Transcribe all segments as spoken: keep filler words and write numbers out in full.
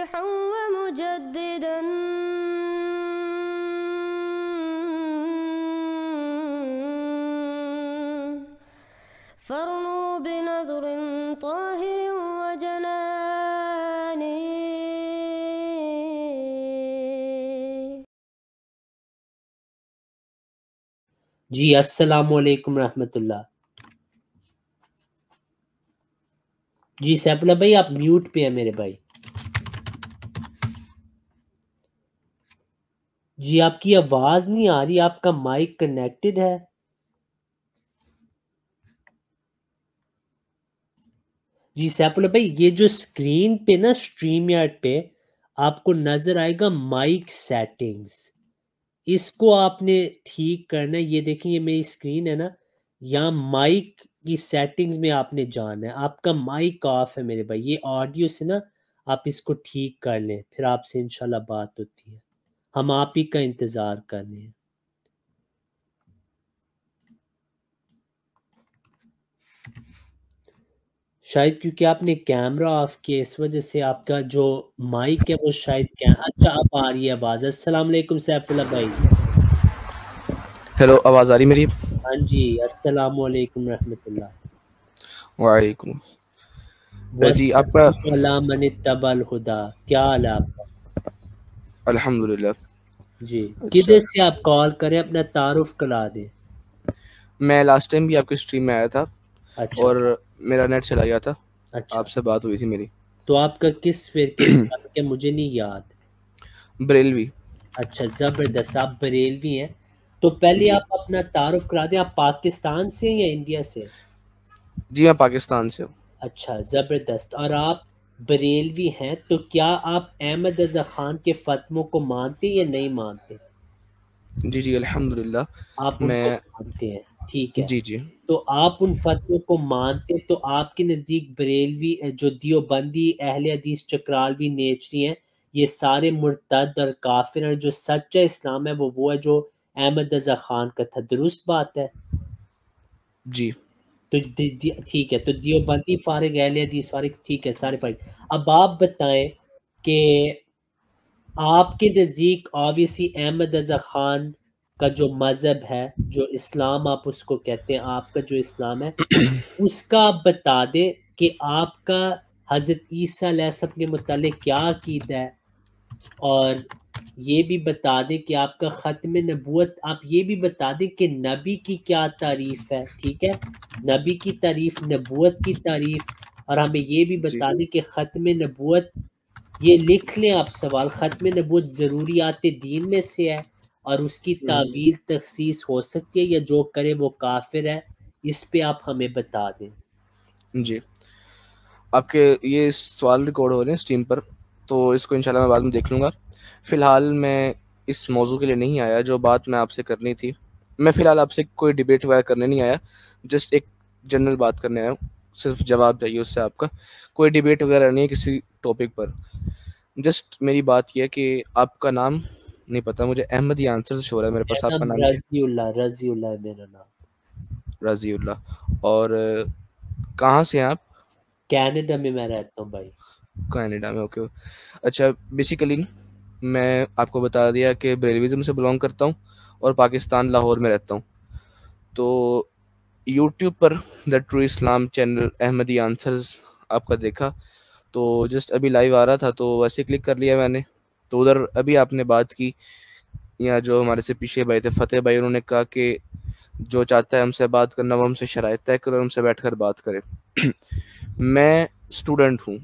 मुस्लिहन व मुजद्दिदन फरनू बिनज़रिन ताहिरिन व जनानी। जी अस्सलामुअलैकुम रहमतुल्लाह। जी सैफुल्लाह भाई आप म्यूट पे हैं मेरे भाई। जी आपकी आवाज नहीं आ रही, आपका माइक कनेक्टेड है? जी सैफुल्लाह भाई ये जो स्क्रीन पे ना स्ट्रीम यार्ड पे आपको नजर आएगा माइक सेटिंग्स, इसको आपने ठीक करना है। ये देखें ये मेरी स्क्रीन है ना, यहाँ माइक की सेटिंग्स में आपने जाना है। आपका माइक ऑफ है मेरे भाई, ये ऑडियो से ना आप इसको ठीक कर लें, फिर आपसे इंशाल्लाह बात होती है। हम आप ही का इंतजार कर रहे हैं। शायद क्योंकि आपने कैमरा ऑफ किया इस वजह से आपका जो माइक है वो शायद क्या अच्छा अब आ रही है आवाज। अस्सलाम वालेकुम सैफुल्लाह भाई। हेलो, आवाज आ रही मेरी? हाँ जी अस्सलाम वालेकुम रहमतुल्लाह। वालेकुम जी। आपका वला मन तबल हुदा, क्या हाल है आपका? अल्हम्दुलिल्लाह। जी अच्छा, किधर से आप कॉल करें, अपना तारुफ करा दें। मैं लास्ट टाइम भी आपकी स्ट्रीम में आया था अच्छा और मेरा नेट चला गया था, अच्छा, आपसे बात हुई थी मेरी। तो आपका किस फिरके से ताल्लुक है मुझे नहीं याद। बरेलवी। अच्छा जबरदस्त, आप बरेलवी हैं। तो पहले जी आप अपना तारुफ करा दें, आप पाकिस्तान से हैं या इंडिया से? जी, मैं पाकिस्तान से हूँ। अच्छा ज़बरदस्त। और आप बरेलवी हैं तो क्या आप अहमद रज़ा खान के फतवों को मानते या नहीं मानते? जी जी, अल्हम्दुलिल्लाह आप उनको मैं मानते हैं, ठीक है। जी जी तो आप उन फतवों को मानते तो आपके नज़दीक बरेलवी जो दियोबंदी अहले हदीस चक्रालवी नेचरी हैं ये सारे मुर्तद और काफिर हैं। जो सच्चा इस्लाम है वो वो है जो अहमद रज़ा खान का था, दुरुस्त बात है? जी तो दि- दि- ठीक है, तो दियोबंदी फारिग अहले हदीस फारिग, ठीक है सारे फारिग। अब आप बताएं कि आपके नज़दीक ऑब्वियसली अहमद रज़ा खान का जो मज़हब है, जो इस्लाम आप उसको कहते हैं, आपका जो इस्लाम है उसका आप बता दें कि आपका हज़रत ईसा अलैहिस्सलाम के मुतालिक क्या अकीदा है। और ये भी बता दें कि आपका ख़त्म नबूवत, आप ये भी बता दें कि नबी की क्या तारीफ़ है, ठीक है? नबी की तारीफ़, नबूवत की तारीफ़। और हमें ये भी जी बता दें कि ख़त्म नबूवत, ये लिख लें आप सवाल, ख़त्म नबूवत ज़रूरियात दीन में से है और उसकी तावील तख़सीस हो सकती है या जो करे वो काफ़िर है? इस पे आप हमें बता दें। जी। आपके ये सवाल रिकॉर्ड हो रहे हैं स्ट्रीम पर, तो इसको इंशाल्लाह मैं बाद में देख लूँगा। फ़िलहाल मैं इस मौजू के लिए नहीं आया जो बात मैं आपसे करनी थी। मैं फ़िलहाल आपसे कोई डिबेट वगैरह करने नहीं आया, जस्ट एक जनरल बात करने आया हूँ। सिर्फ जवाब चाहिए उससे आपका, कोई डिबेट वगैरह नहीं है किसी टॉपिक पर। जस्ट मेरी बात ये है कि आपका नाम नहीं पता मुझे, अहमद ये आंसर से शो रहा है मेरे पास। मेरा आपका नाम नाम क्या रज़ीउल्लाह, रज़ीउल्लाह है मेरा नाम। है? रज़ीउल्लाह। और कहाँ से हैं आप? कनाडा में मैं रहता हूँ भाई। कनाडा में, ओके। अच्छा, बेसिकली मैं आपको बता दिया कि बरेलविज़म से बिलोंग करता हूँ और पाकिस्तान लाहौर में रहता हूँ। तो यूट्यूब पर the true Islam channel Ahmadi answers आपका देखा, तो जस्ट अभी लाइव आ रहा था तो वैसे क्लिक कर लिया मैंने। तो उधर अभी आपने बात की, या जो हमारे से पीछे भाई थे फतेह भाई, उन्होंने कहा कि जो चाहता है हमसे बात करना वो हमसे शराइत तय करे, हमसे बैठकर बात करे। मैं स्टूडेंट हूँ,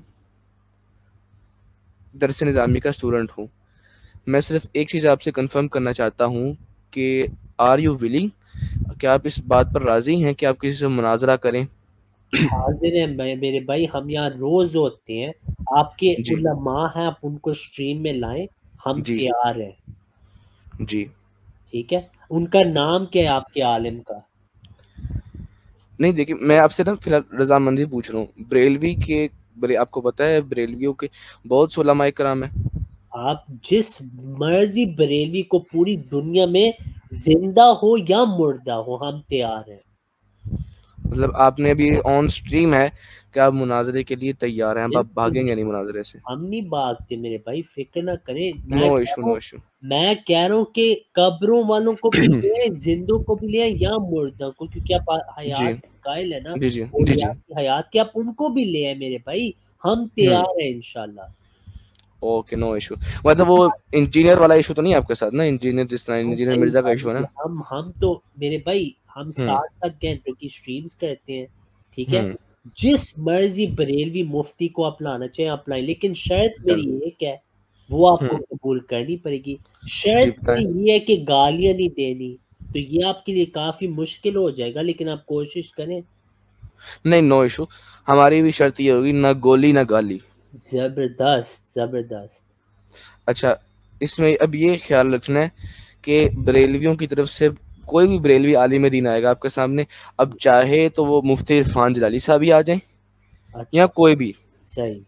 दरस निज़ामी का स्टूडेंट हूँ। मैं सिर्फ एक चीज़ आपसे कंफर्म करना चाहता हूँ कि आर यू विलिंग, क्या आप इस बात पर राज़ी हैं कि आप किसी से मुनाजरा करें? हाजिर हैं मैं मेरे भाई, हम यहाँ रोज होते हैं। आपके जी उलमा हैं, आप उनको स्ट्रीम में लाएं, हम जी जी तैयार हैं। जी। ठीक है, उनका नाम क्या है आपके आलिम का? नहीं देखिए, मैं आपसे ना फिलहाल रजामंदी पूछ रहा हूँ। बरेलवी के बरे आपको पता है बरेलवियों के बहुत से उलमा इकराम है। आप जिस मर्जी बरेलवी को पूरी दुनिया में जिंदा हो या मुर्दा हो हम तैयार हैं। मतलब आपने अभी ऑन स्ट्रीम है कि आप मुनाजरे के लिए तैयार हैं, अब आप बिल्कुल भागेंगे नहीं मुनाजरे से? हम नहीं भागते मेरे भाई, फिक्र ना करें। मैं नो कह इशू, रहा नो हूँ इशू। मैं कह रहा हूँ कि कब्रों वालों को भी ले आए, जिंदों को भी ले आए या मुर्दों को, क्योंकि आप जी हयात कायल है ना, जी जी और जी जी। याद की हयात के, आप उनको भी ले आए मेरे भाई, हम हम्म, तैयार हैं इंशाल्लाह। Okay, no issue. मतलब वो इंजीनियर वाला इशू तो नहीं है आपके साथ ना? इंजीनियर जिस तरह हम इंजीनियर कहीं मिर्जा का इशू है जाएंगे, ना? हम हम तो मेरे भाई हम हम्म साथ साथ घंटों की स्ट्रीम्स करते हैं, ठीक है। हम्म जिस मर्जी बरेलवी मुफ्ती को आप लाना चाहें आप लाएं, लेकिन शर्त मेरी डन। एक है, वो आपको हम्म, कबूल करनी पड़ेगी। जी शर्त बताएं। मेरी ये है कि गालियां नहीं देनी, तो ये आपके लिए काफी मुश्किल हो जाएगा, लेकिन आप कोशिश करें। नहीं, नो इशू। हमारी भी शर्त ये होगी, ना गोली ना गाली। जबरदस्त जबरदस्त। अच्छा, इसमें अब ये ख्याल रखना है कि बरेलवियों की तरफ से कोई भी बरेलवी आलिम दीन आएगा आपके सामने, अब चाहे तो वो मुफ्ती इरफान जलाली साहब ही आ जाएं या अच्छा, कोई भी। सही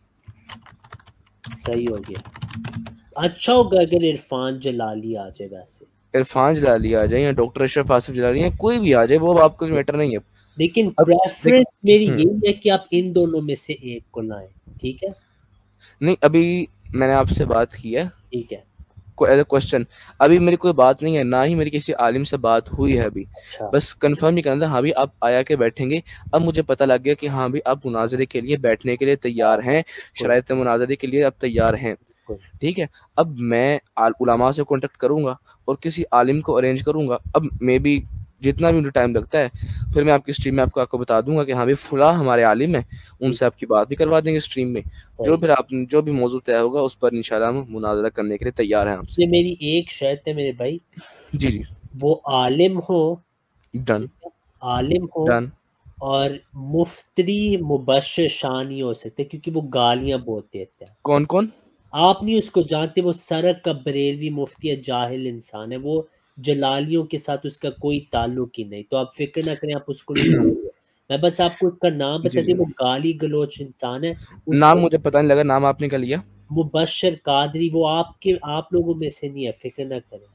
सही हो गया। अच्छा होगा अगर इरफान जलाली आ जाए वैसे, इरफान जलाली आ जाए या डॉक्टर अशरफ आसिफ जलाली या कोई भी आ जाए, वो अब आपको मैटर नहीं है। लेकिन अब देख, प्रेफरेंस मेरी हम्म, यही है कि आप इन दोनों में से एक को लाएं, ठीक है। नहीं अभी मैंने आपसे बात की है ठीक है। एज क्वेश्चन, अभी मेरी कोई बात नहीं है, ना ही मेरी किसी आलिम से बात हुई है अभी। अच्छा, बस कंफर्म ही करना था, हाँ भी आप आया के बैठेंगे। अब मुझे पता लग गया कि हाँ भी आप मुनाजरे के लिए बैठने के लिए तैयार हैं, बिल्कुल शराइत मुनाजरे के लिए आप तैयार हैं, बिल्कुल। ठीक है। अब मैं आल- उलमा से कांटेक्ट करूंगा और किसी आलिम को अरेंज करूंगा। अब मे बी जितना भी मुझे टाइम लगता है, फिर मैं आपकी स्ट्रीम में आपको आपको बता दूंगा कि हाँ भी फुला हमारे आलिम है, ठीक, उनसे आपकी बात भी करवा देंगे स्ट्रीम में। जो सही। फिर आप जो भी मौजूद तय होगा उस पर इंशाल्लाह हम मुनाजरा करने के लिए तैयार हैं आपसे। ये मेरी एक शर्त है मेरे भाई, जी जी। वो आलिम हो, डन ठीक है, आलिम हो, डन। और मुफ्ती मुबश्शिर शाह नहीं हो सकते, क्योंकि वो गालियां बहुत देता है। कौन कौन? आप नहीं उसको जानते, वो सरक का बरेलवी मुफ्ती है, जाहिल इंसान है वो, जलालियों के साथ उसका कोई ताल्लुक ही नहीं, तो आप फिक्र ना करें, आप उसको नहीं लाएंगे। मैं बस आपको उसका नाम बता जी दी, जी। वो गाली गलोच इंसान है। नाम उसको मुझे पता नहीं लगा, नाम आपने क्या लिया? मुबश्शिर कादरी, वो आपके आप लोगों में से नहीं है, फिक्र ना करें।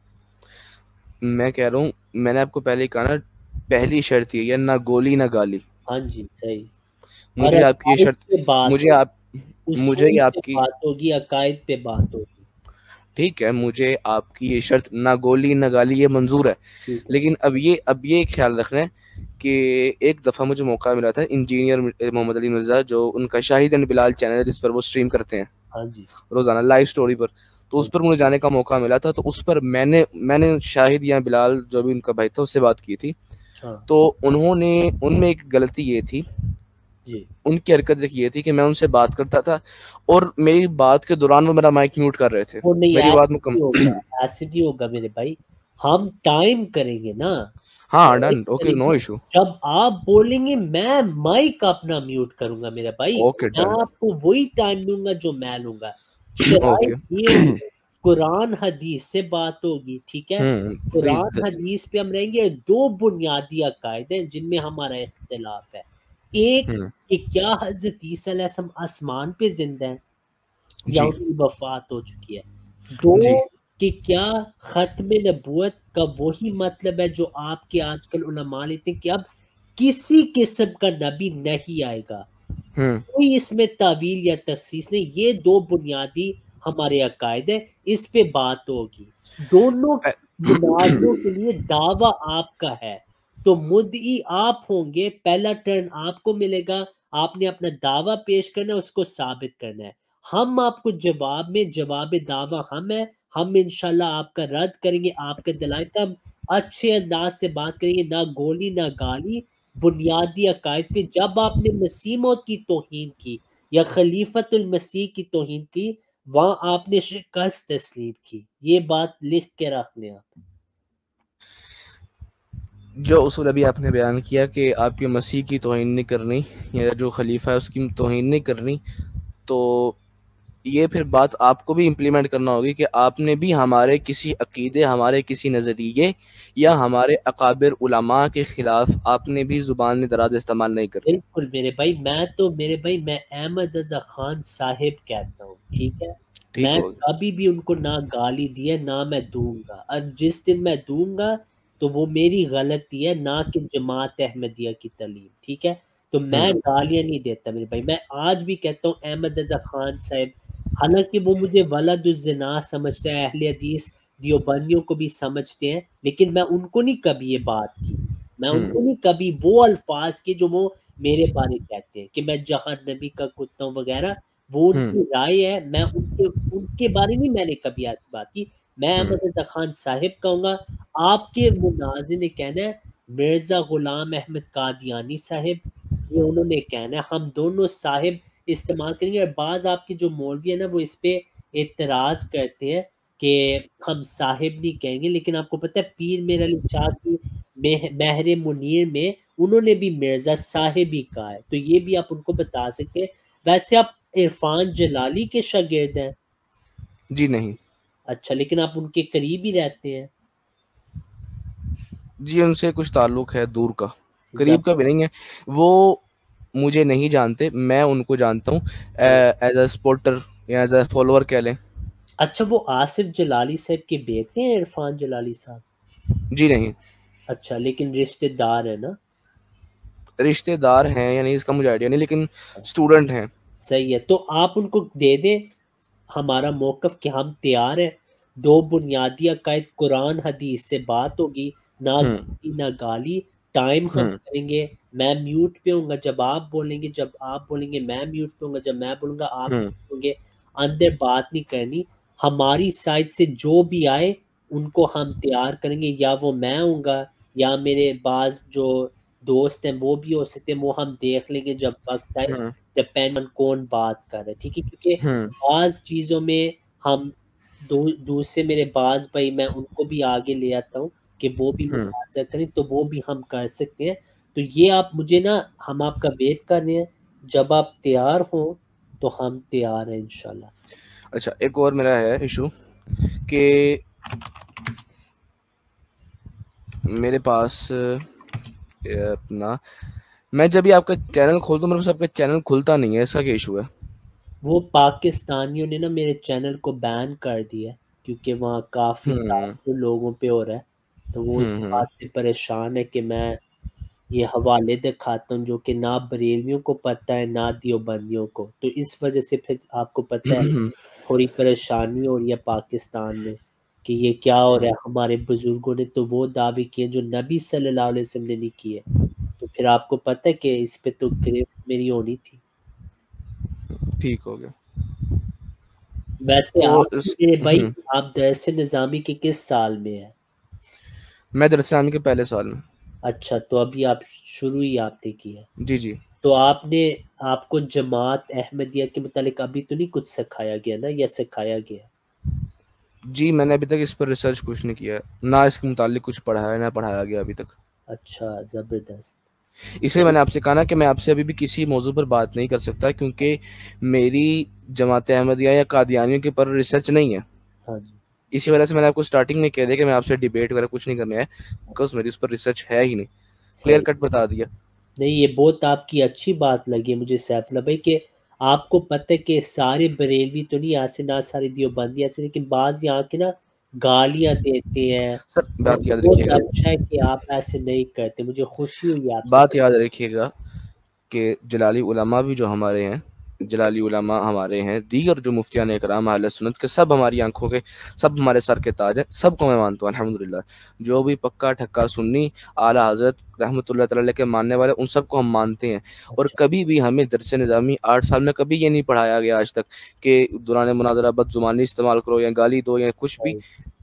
मैं कह रहा हूँ, मैंने आपको पहले ही कहा ना, पहली शर्त ये है, ना गोली ना गाली। हाँ जी, सही। और मुझे आपकी ये अकायद शर्त, पे बात मुझे होगी, आप मुझे ये उसूल पे आपकी, बात होगी, अकायद पे बात होगी। ठीक है, मुझे आपकी ये शर्त ना गोली ना गाली ये मंजूर है। ठीक है। लेकिन अब ये अब ये ख्याल रखना है कि एक दफ़ा मुझे मौका मिला था, इंजीनियर मोहम्मद अली मिर्ज़ा, जो उनका शाहिद एंड बिलाल चैनल है जिस पर वो स्ट्रीम करते हैं हाँ जी। रोज़ाना लाइव स्टोरी पर, तो हाँ उस पर मुझे जाने का मौका मिला था। तो उस पर मैंने मैंने शाहिद या बिलाल जो भी उनका भाई था उससे बात की थी। हाँ तो उन्होंने उनमें एक गलती ये थी, जी। उनकी हरकत एक ये थी कि मैं उनसे बात करता था और मेरी बात के दौरान वो मेरा माइक म्यूट कर रहे थे। वो नहीं, मेरी बात ऐसे मुकम नहीं होगा, ऐसे नहीं होगा मेरे भाई, हम टाइम करेंगे ना, हाँ टाइम डन, ओके, नो करेंगे। इशू। जब आप बोलेंगे मैं माइक अपना म्यूट करूंगा मेरे भाई, ओके मैं डन। आपको वही टाइम दूंगा जो मैं लूंगा। शराइत ओके। ये होगी, कुरान हदीस से बात होगी, ठीक है। हम्म, कुरान प्लीज। हदीस पे हम रहेंगे। दो बुनियादी अकायद हैं जिनमें हमारा इख्तिलाफ है। एक हम्म, कि क्या हजरत ईसा अलैहिस्सलाम आसमान पे जिंदा है या जी उनकी वफात हो चुकी है। दो जी। कि क्या खत्म नबूवत का वही मतलब है जो आपके आजकल उलमा लेते हैं कि अब किसी किस्म का नबी नहीं आएगा, हम्म। कोई इसमें तावील या तखसीस नहीं। ये दो बुनियादी हमारे अकायद है, इस पे बात होगी। दोनों अ- मुनाजरों के लिए दावा आपका है, तो मुद्दई आप होंगे, पहला टर्न आपको मिलेगा। आपने अपना दावा पेश करना है, उसको साबित करना है। हम आपको जवाब में जवाब दावा हम है, हम इंशाल्लाह आपका रद्द करेंगे, आपके दलाइल का हम अच्छे अंदाज से बात करेंगे, ना गोली ना गाली, बुनियादी अकायद पे। जब आपने मसीह मौत की तौहीन की या खलीफतुल मसीह की तौहीन की, वहां आपने शिकस्त तस्लीम की। ये बात लिख के रख लें आप। जो उसूल अभी आपने बयान किया कि आपके मसीह की तौहीन नहीं करनी या जो खलीफा है उसकी तौहीन नहीं करनी, तो ये फिर बात आपको भी इम्प्लीमेंट करना होगी कि आपने भी हमारे किसी अकीदे, हमारे किसी नज़रिए या हमारे अकाबिर उलमा के खिलाफ आपने भी ज़ुबान दराज इस्तेमाल नहीं करनी। बिल्कुल मेरे भाई, मैं तो मेरे भाई मैं अहमद रजा खान साहिब कहता हूँ, ठीक है। ठीक मैं होगा। कभी भी उनको ना गाली दी है ना मैं दूंगा, और जिस दिन मैं दूंगा तो वो मेरी गलती है, ना कि जमात अहमदिया की तालीम, ठीक है। तो मैं हम्म गालियां नहीं देता मेरे भाई, मैं आज भी कहता हूँ अहमद रजा खान साहब, हालांकि वो मुझे वलदुज़्ज़िना समझते हैं, अहले हदीस दियोबंदियों को भी समझते हैं, लेकिन मैं उनको नहीं कभी ये बात की, मैं उनको हम्म नहीं कभी वो अल्फाज के जो वो मेरे बारे कहते हैं कि मैं जहन्नमी का कुत्ता हूँ वगैरह, वो हम्म उनकी राय है, मैं उनके उनके बारे में मैंने कभी ऐसी बात की। मैं हम्म अहमद रजा खान साहिब कहूँगा, आपके मुनाज़िर ने कहना है मिर्ज़ा गुलाम अहमद कादियानी साहिब, ये उन्होंने कहना है, हम दोनों साहिब इस्तेमाल करेंगे। और बाज़ आपके जो मौलवी है ना वो इस पे एतराज़ करते हैं कि हम साहिब नहीं कहेंगे, लेकिन आपको पता है पीर मीर अली शाह की मेह महर मुनीर में उन्होंने भी मिर्ज़ा साहिब ही कहा है, तो ये भी आप उनको बता सकते हैं। वैसे आप इरफान जलाली के शागिर्द हैं? जी नहीं। अच्छा, लेकिन आप उनके करीब ही रहते हैं। जी उनसे कुछ ताल्लुक है दूर का, करीब जब का भी नहीं है। वो मुझे नहीं जानते, मैं उनको जानता हूँ एज अ सपोर्टर या एज अ फॉलोअर कह लें। अच्छा, वो आसिफ जलाली साहब के बेटे हैं इरफान जलाली साहब? जी नहीं। अच्छा, लेकिन रिश्तेदार है ना? रिश्तेदार हैं या नहीं इसका मुझे आइडिया नहीं, लेकिन स्टूडेंट हैं। सही है, तो आप उनको दे दें हमारा मौक़िफ़ कि हम तैयार हैं। दो बुनियादी अकायद कुरान हदीस से बात होगी, ना हम्म धमकी ना गाली, टाइम हम हम्म करेंगे। मैं म्यूट पे हूँगा जब आप बोलेंगे, जब आप बोलेंगे मैं म्यूट पे हूँगा, जब मैं बोलूँगा आप हम्म होंगे। अंदर बात नहीं करनी, हमारी साइड से जो भी आए उनको हम तैयार करेंगे, या वो मैं हूँगा या मेरे बाज़ जो दोस्त हैं वो भी हो सकते हैं, वो हम देख लेंगे जब वक़्त आए, हम्म डिपेंड ऑन कौन बात कर रहा है, ठीक है? क्योंकि हम्म बाज़ चीज़ों में हम दू दूसरे मेरे बाज़ भाई मैं उनको भी आगे ले आता हूँ कि वो भी हम्म मुलाज़ा करें, तो वो भी हम कर सकते हैं। तो ये आप मुझे ना, हम आपका वेट कर रहे हैं, जब आप तैयार हों तो हम तैयार हैं इंशाल्लाह। अच्छा, एक और मेरा है इशू कि मेरे पास अ, अपना मैं जब भी आपका चैनल खोलता हूँ मेरे पास आपका चैनल खुलता नहीं है, इसका क्या इशू है? वो पाकिस्तानियों ने ना मेरे चैनल को बैन कर दिया है, क्योंकि वहाँ काफ़ी हम्म तासुर लोगों पे हो रहा है, तो वो इस हम्म हम्म बात से परेशान है कि मैं ये हवाले दिखाता हूँ जो कि ना बरेलवियों को पता है ना देवबंदियों को, तो इस वजह से फिर आपको पता है हम्म थोड़ी परेशानी हो रही है पाकिस्तान में कि ये क्या हो रहा है। हमारे बुजुर्गों ने तो वो दावे किए जो नबी सल्लल्लाहु अलैहि वसल्लम ने नहीं किए, तो फिर आपको पता है कि इस पे तो गिरफ्त मेरी होनी थी। ठीक हो गया। वैसे तो आप इस मेरे भाई, हम्म आप दरस निज़ामी के किस साल में है? मैं दरअसल के पहले साल में। अच्छा, तो अभी आप शुरू ही आपने की है, जी जी तो आपने आपको जमात अहमदिया के मुतालिक अभी तो नहीं कुछ सिखाया गया ना, या सिखाया गया? जी मैंने अभी तक इस पर रिसर्च कुछ नहीं किया है, ना इसके मुतालिक कुछ पढ़ा है ना पढ़ाया गया अभी तक। अच्छा, ज़बरदस्त। इसलिए मैंने आपसे कहा ना कि मैं आपसे अभी भी किसी मौजू पर बात नहीं कर सकता, क्योंकि मेरी जमात अहमदिया या कादियानियों के पर रिसर्च नहीं है। हाँ जी, इसी वजह से मैंने आपको स्टार्टिंग में कह दिया कि मैं आपसे डिबेट वगैरह कुछ नहीं करने है, बिकॉज मेरी उस पर रिसर्च है ही नहीं। क्लियर सही। कट बता दिया। नहीं, ये बहुत आपकी अच्छी बात लगी मुझे सैफुल्लाह भाई कि आपको पता है कि सारे बरेलवी तो नहीं ऐसे, ना सारे देवबंदी ऐसे, लेकिन बाज़ यहाँ के ना गालियाँ देते हैं, सर और बात याद बहुत रखिएगा, अच्छा है कि आप ऐसे नहीं करते, मुझे खुशी हुई आपसे। बात याद रखिएगा कि जलाली उलमा भी जो हमारे हैं, जलाली उलमा हमारे हैं, दीगर जो मुफ्तियान इकराम अहले सुन्नत के, सब हमारी आंखों के, सब हमारे सर के ताज हैं, सबको मैं मानता हूँ अल्हम्दुलिल्लाह। जो भी पक्का ठक्का सुन्नी आला हज़रत रहमतुल्लाह तआला के मानने वाले, उन सबको हम मानते हैं। और अच्छा, कभी भी हमें दरस निज़ामी आठ साल में कभी ये नहीं पढ़ाया गया आज तक कि दौरान मुनाज़रा बदज़ुबानी इस्तेमाल करो या गाली दो या कुछ भी। सही।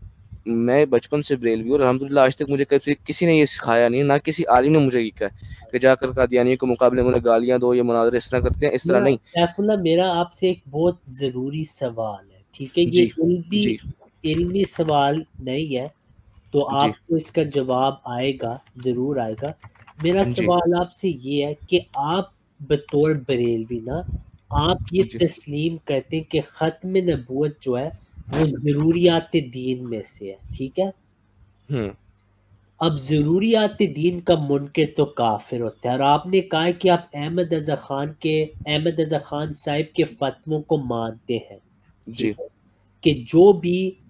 मैं बचपन से बरेलवी हूँ और अल्हम्दुलिल्लाह आज तक मुझे कभी किसी ने ये सिखाया नहीं, ना किसी आलिम ने मुझे ये कहा कि जाकर कादियानियों के मुकाबले में उन्हें गालियाँ दो, ये मुनाज़रे इस तरह करते हैं, इस तरह मेरा नहीं। सैफुल्लाह, मेरा आपसे एक बहुत ज़रूरी सवाल है, ठीक है? ये जी इल्मी जी इल्मी सवाल नहीं है, तो जी आपको इसका जवाब आएगा, ज़रूर आएगा। मेरा जी सवाल आपसे ये है कि आप बतौर बरेलवी ना, आप ये जी तस्लीम करते हैं कि ख़त्म नबूवत जो है वो ज़रूरियात दीन में से है, ठीक है? हम्म अब ज़रूरियात दीन का मुनकिर तो काफ़िर होता है, और आपने कहा है कि आप अहमद रज़ा ख़ान के अहमद रज़ा ख़ान साहिब के फ़तवों को मानते हैं, ठीक जी है? कि जो भी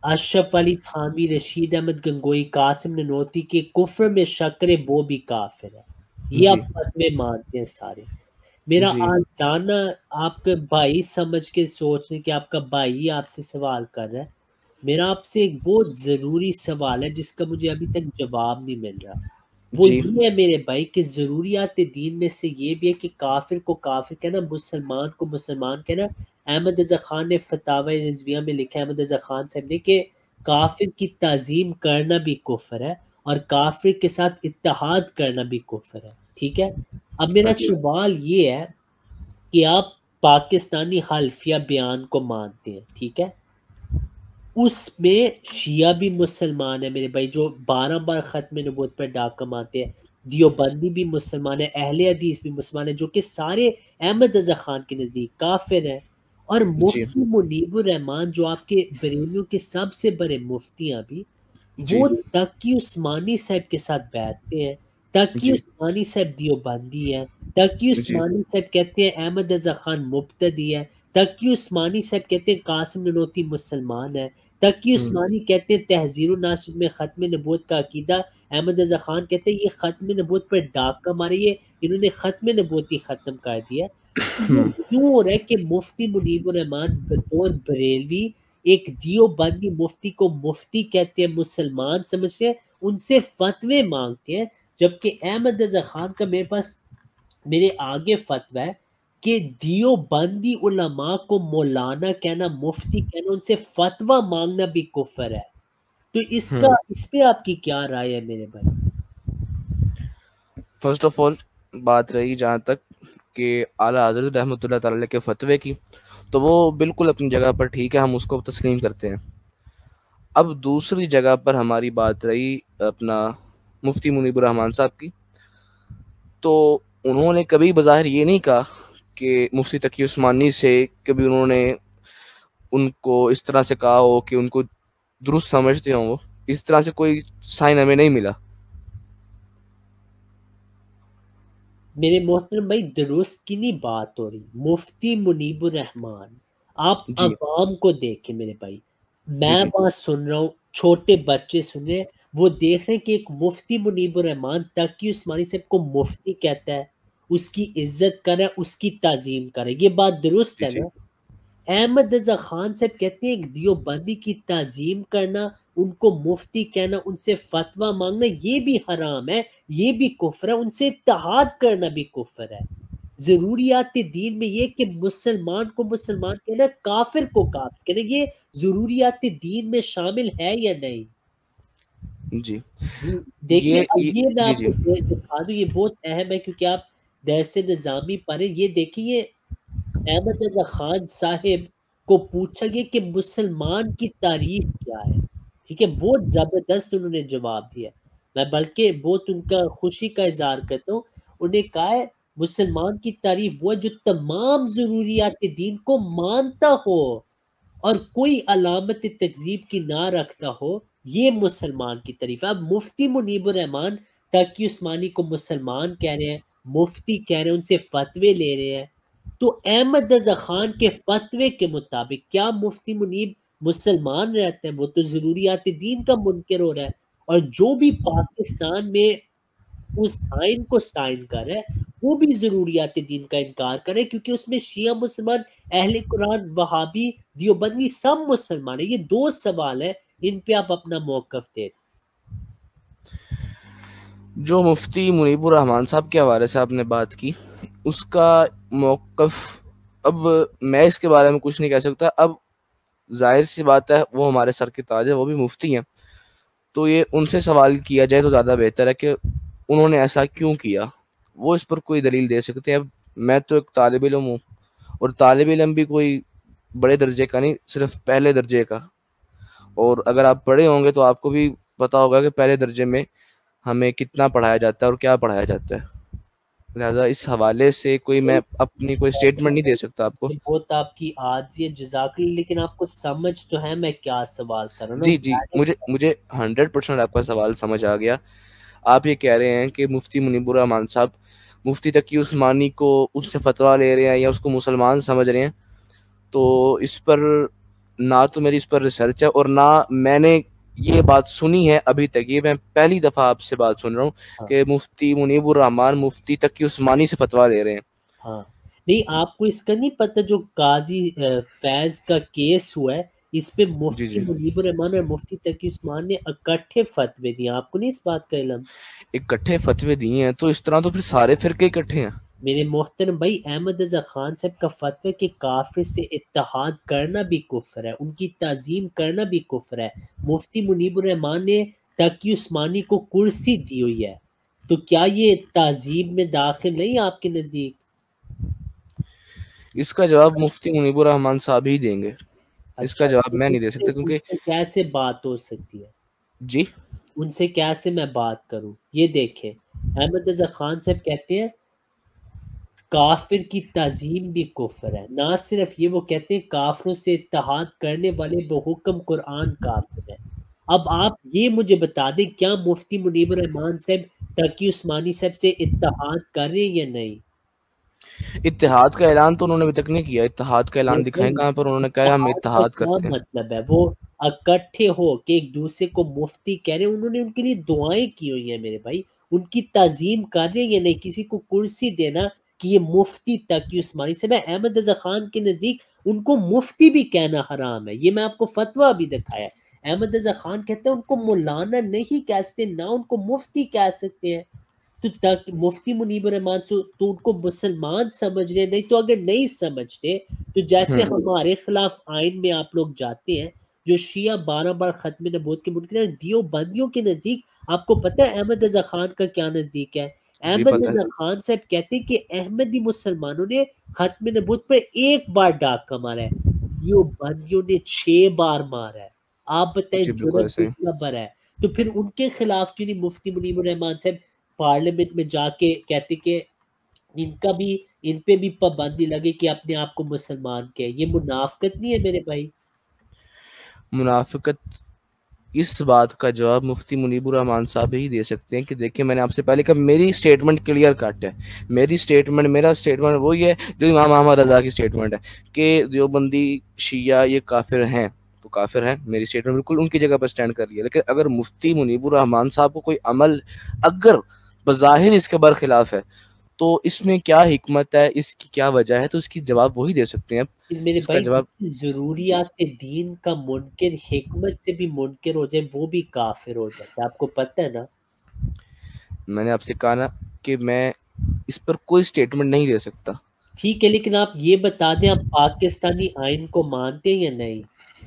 अशरफ अली थानवी, रशीद अहमद गंगोई, कासिम ननौती के कुफ्र में शक करे वो भी काफिर है। ये आप जी फतवे मानते हैं सारे। मेरा जी आज जानना आपके भाई समझ के सोचने कि आपका भाई आपसे सवाल कर रहा है। मेरा आपसे एक बहुत ज़रूरी सवाल है जिसका मुझे अभी तक जवाब नहीं मिल रहा। वो जी ये है मेरे भाई कि ज़रूरियात दीन में से ये भी है कि काफिर को काफिर कहना, मुसलमान को मुसलमान कहना। अहमद रज़ा खान ने फतावा रिज़विया में लिखा है, अहमद रज़ा खान साहब ने, कि काफिर की ताज़ीम करना भी कुफ्र है और काफिर के साथ इत्तेहाद करना भी कुफ्र है। ठीक है, अब मेरा जी सवाल ये है कि आप पाकिस्तानी हल्फिया बयान को मानते हैं, ठीक है, उसमें शिया भी मुसलमान है मेरे भाई, जो बारह बार ख़त्म नबूवत पर डाका मारते हैं। दियोबंदी भी मुसलमान है, अहले हदीस भी मुसलमान है, जो कि सारे अहमद रज़ा खान के नज़दीक काफिर है। और जी मुफ्ती मुनीबुर रहमान जो आपके बरेलियों के सबसे बड़े मुफ्ती हैं अभी, जी वो तकी उस्मानी साहब के साथ बैठते हैं। तकी जी उस्मानी साहब दियोबंदी है। तकी जी उस्मानी साहब कहते हैं अहमद रज़ा खान मुब्तदी है। तकी उस्मानी साहब कहते हैं कासिम ननौती मुसलमान है। तकी हम्म उस्मानी कहते हैं तहज़ीरुन नासिर में ख़त्म नबूवत का अकीदा। अहमद रज़ा खान कहते हैं ये ख़त्म नबूवत पर डाका मारे, ये इन्होंने ख़त्म नबूवत ही ख़त्म कर दिया। तो ये हम्म क्यों हो रहा है कि मुफ्ती मुनीबुर रहमान बतौर बरेलवी एक दियोबंदी मुफ्ती को मुफ्ती कहते हैं, मुसलमान समझते हैं, उनसे फतवे मांगते हैं, जबकि अहमद रज़ा खान का मेरे पास मेरे आगे फतवा है कि दियोबंदी उलमा को मौलाना कहना, मुफ्ती कहना, उनसे फतवा मांगना भी कुफ्र है। तो इसका हम्म इस पे आपकी क्या राय है मेरे भाई? फर्स्ट ऑफ ऑल बात रही जहाँ तक कि आला हज़रत रहमतुल्लाह ताला के फतवे की, तो वो बिल्कुल अपनी जगह पर ठीक है, हम उसको तस्लीम करते हैं। अब दूसरी जगह पर हमारी बात रही अपना मुफ्ती मुनीबुर रहमान साहब की, तो उन्होंने कभी बज़ाहिर ये नहीं कहा कि मुफ्ती तकी उस्मानी से कभी उन्होंने उनको इस तरह से कहा हो कि उनको दुरुस्त समझते हों वो, इस तरह से कोई साइन हमें नहीं मिला। मेरे मोहतरम भाई, दुरुस्त की नहीं बात हो रही। मुफ्ती मुनीबुर रहमान, आप जी अवाम को देखें मेरे भाई, जी मैं जी वहां सुन रहा हूँ, छोटे बच्चे सुन रहे हैं, वो देख रहे हैं कि एक मुफ्ती मुनीबुर रहमान तकी उस्मानी साहब को मुफ्ती कहता है, उसकी इज्जत करे, उसकी ताजीम करे। ये बात दुरुस्त जी है जी ना? अहमद रज़ा खान साहब कहते हैं एक दियोबंदी की ताज़ीम करना, उनको मुफ्ती कहना, उनसे फतवा मांगना ये भी हराम है, ये भी कुफ्र है, उनसे इत्तेहाद करना भी कुफ्र है। ज़रूरियात दीन में ये कि मुसलमान को मुसलमान कहना, काफिर को काफिर कहना, ये ज़रूरियात दीन में शामिल है या नहीं? जी देखिए, ये, अब ये ये मैं जी आपको जी दे दिखा दूँ, ये बहुत अहम है क्योंकि आप दरस निज़ामी पढ़ें। ये देखिए, ये अहमद रज़ा खान साहिब को पूछा गया कि मुसलमान की तारीफ क्या है, ठीक है? बहुत ज़बरदस्त उन्होंने जवाब दिया। मैं बल्कि बहुत उनका खुशी का इज़हार करता हूँ। उन्हें कहा है मुसलमान की तारीफ वो है जो तमाम ज़रूरियात दीन को मानता हो और कोई अलामत तकज़ीब की ना रखता हो, ये मुसलमान की तारीफ है। अब मुफ्ती मुनीबुर रहमान तकी उस्मानी को मुसलमान कह रहे हैं, मुफ्ती कह रहे हैं, उनसे फतवे ले रहे हैं। तो अहमद रज़ा खान के फतवे के मुताबिक क्या मुफ्ती मुनीब मुसलमान रहते हैं? वो तो ज़रूरियात दीन का मुनकिर हो रहा है। और जो भी पाकिस्तान में उस आइन को साइन कर रहा है, वो भी ज़रूरियात दीन का इनकार कर रहा है, क्योंकि उसमें शिया मुसलमान, अहले कुरान, वहाबी, देवबंदी सब मुसलमान है। ये दो सवाल है, इन पे आप अपना मौक़िफ़ दें। जो मुफ्ती मुनीबुर रहमान साहब के हवाले से आपने बात की, उसका मौक़िफ़ अब मैं इसके बारे में कुछ नहीं कह सकता। अब ज़ाहिर सी बात है, वो हमारे सर के ताज है, वो भी मुफ्ती हैं, तो ये उनसे सवाल किया जाए तो ज़्यादा बेहतर है कि उन्होंने ऐसा क्यों किया, वो इस पर कोई दलील दे सकते हैं। अब मैं तो एक तालिब इल्म हूँ, और तालिब इल्म भी कोई बड़े दर्जे का नहीं, सिर्फ पहले दर्जे का। और अगर आप पढ़े होंगे तो आपको भी पता होगा कि पहले दर्जे में हमें कितना पढ़ाया जाता है और क्या पढ़ाया जाता है। लिहाजा इस हवाले से कोई मैं अपनी कोई स्टेटमेंट नहीं दे सकता आपको। ये बहुत आपकी आर्ज़ी है, जज़ाकल्लाह, लेकिन आपको समझ तो है मैं क्या सवाल कर रहा हूँ जी जी ना? मुझे मुझे हंड्रेड परसेंट आपका सवाल समझ आ गया। आप ये कह रहे हैं कि मुफ्ती मुनीबुर रहमान साहब मुफ्ती तकी उस्मानी को उनसे फतवा ले रहे हैं या उसको मुसलमान समझ रहे हैं, तो इस पर ना तो मेरी इस पर रिसर्च है और ना मैंने ये बात सुनी है अभी तक। ये मैं पहली दफा आपसे बात सुन रहा हूँ हाँ कि मुफ्ती मुनीबुर रहमान मुफ्ती तकी उस्मानी से फतवा ले रहे हैं। हाँ नहीं, आपको इसका नहीं पता जो काजी अ, फैज का केस हुआ है, इस पे जी मुफ्ती जी मुनीबुर रहमान और मुफ्ती तकी उस्मान ने इकट्ठे फतवे दिए। आपको नहीं इस बात का इल्म? इकट्ठे फतवे दिए हैं तो इस तरह तो फिर सारे फिरके इकट्ठे हैं। मेरे मोहतरम भाई, अहमद रजा खान साहब का फतवा कि काफिर से इत्तेहाद करना भी कुफ्र है, उनकी ताजीम करना भी कुफ्र है। मुफ्ती मुनीबुर रहमान ने तकी उस्मानी को कुर्सी दी हुई है, तो क्या ये ताजीम में दाखिल नहीं आपके नजदीक? इसका जवाब मुफ्ती मुनीबुर रहमान साहब ही देंगे। इसका अच्छा, जवाब तो मैं नहीं दे उनसे सकता क्योंकि उनसे कैसे बात हो सकती है? जी उनसे कैसे मैं बात करूं? ये देखें, अहमद रजा खान साहब कहते हैं काफिर की ताजीम भी कुफ्र है। ना सिर्फ ये, वो कहते हैं काफिरों से इत्तेहाद करने वाले बहुक्म कुरान काफिर है। अब आप ये मुझे बता दें, क्या मुफ्ती मुनीब रहमान साहब तकी उस्मानी साहब से इत्तेहाद कर रहे हैं या नहीं? इत्तेहाद का ऐलान तो उन्होंने अभी तक नहीं किया। इत्तेहाद का मेरे ऐलान भाई, दिखाएं कहाँ पर उन्होंने कहा हम इत्तेहाद का इत्तेहाद क्या करते हैं। मतलब है? वो इकट्ठे हो के एक दूसरे को मुफ्ती कह रहे हैं, उन्होंने उनके लिए दुआएं की हुई हैं मेरे भाई, उनकी ताजीम कर रहे हैं या नहीं? किसी को कुर्सी देना कि ये मुफ्ती तकी उस्मानी से, मैं अहमद रजा खान के नजदीक उनको मुफ्ती भी कहना हराम है। ये मैं आपको फतवा भी दिखाया है। अहमद रजा खान कहते हैं उनको मौलाना नहीं कह सकते, ना उनको मुफ्ती कह सकते हैं। तो तक मुफ्ती मुनीब रहमान सो तो उनको मुसलमान समझ रहे, नहीं तो अगर नहीं समझते तो जैसे हम्म हमारे खिलाफ आइन में आप लोग जाते हैं, जो शिया बारह बार खत्म नबूवत के मुनकिर हैं, दियोबंदियों के नजदीक आपको पता है अहमद रजा खान का क्या नजदीक है? जी अहमद पता है। रजा खान साहब कहते हैं कि अहमदी मुसलमानों ने खत्म नबूवत पर एक बार डाका मारा है, दियोबंदियों ने छह बार मारा है। आप बताएं जी बिल्कुल जुर्म ऐसे ही। किस नंबर है? तो फिर उनके खिलाफ क्यों नहीं मुफ्ती मुनीब रहमान साहब पार्लियामेंट में जाके कहते कि इनका भी, इन पे भी पाबंदी लगे कि अपने आप को मुसलमान के? ये मुनाफिकत नहीं है मेरे भाई? मुनाफिकत, इस बात का जवाब मुफ्ती मुनीबुर रहमान साहब ही दे सकते हैं कि देखिए मैंने आपसे पहले कहा मेरी स्टेटमेंट क्लियर कट है। मेरी स्टेटमेंट मेरा स्टेटमेंट वही है जो इमाम अहमद रजा की स्टेटमेंट है कि देवबंदी शिया ये काफिर हैं तो काफिर हैं। मेरी स्टेटमेंट बिल्कुल उनकी जगह पर स्टैंड कर रही है। लेकिन अगर मुफ्ती मुनीबुर रहमान साहब को कोई अमल अगर बज़ाहिर इसके बरखिलाफ है तो इसमें क्या हिकमत है, इसकी क्या वजह है, तो इसकी जवाब वही दे सकते हैं। मेरे इसका भाई, जवाब जी जरूरियात दीन का मुनकिर हिकमत से भी मुनकिर हो जाए, वो भी काफिर हो जाता है, आपको पता है ना? मैंने आपसे कहा ना कि मैं इस पर कोई स्टेटमेंट नहीं दे सकता। ठीक है, लेकिन आप ये बता दें, आप पाकिस्तानी आइन को मानते हैं या नहीं?